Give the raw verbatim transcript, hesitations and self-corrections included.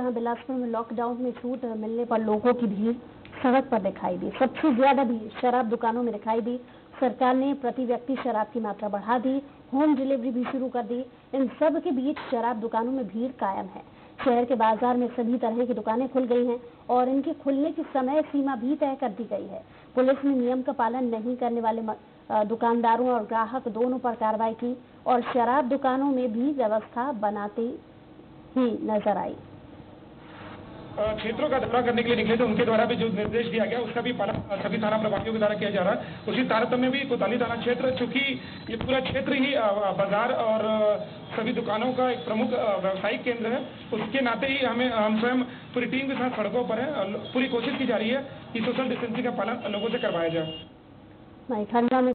जहां बिलासपुर में लॉकडाउन में छूट मिलने पर लोगों की भीड़ सड़क पर दिखाई दी। सबसे ज्यादा भीड़ शराब दुकानों में दिखाई दी। सरकार ने प्रति व्यक्ति शराब की मात्रा बढ़ा दी, होम डिलीवरी भी शुरू कर दी। इन सब के बीच शराब दुकानों में भीड़ कायम है। शहर के बाजार में सभी तरह की दुकानें खुल गई हैं और इनके खुलने की समय सीमा भी तय कर दी गई है। पुलिस ने नियम का पालन नहीं करने वाले दुकानदारों और ग्राहक दोनों पर कार्रवाई की और शराब दुकानों में भी व्यवस्था बनाती ही नजर आई। क्षेत्रों का दौरा करने के लिए निकले थे, उनके द्वारा भी जो निर्देश दिया गया उसका भी पालन सभी थाना प्रभारियों के द्वारा किया जा रहा है। उसी तारतम्य में कोतवाली थाना क्षेत्र, चूंकि ये पूरा क्षेत्र ही बाजार और सभी दुकानों का एक प्रमुख व्यावसायिक केंद्र है, उसके नाते ही हमें हम स्वयं पूरी टीम के साथ सड़कों पर है। पूरी कोशिश की जा रही है कि सोशल डिस्टेंसिंग का पालन लोगों से करवाया जाए।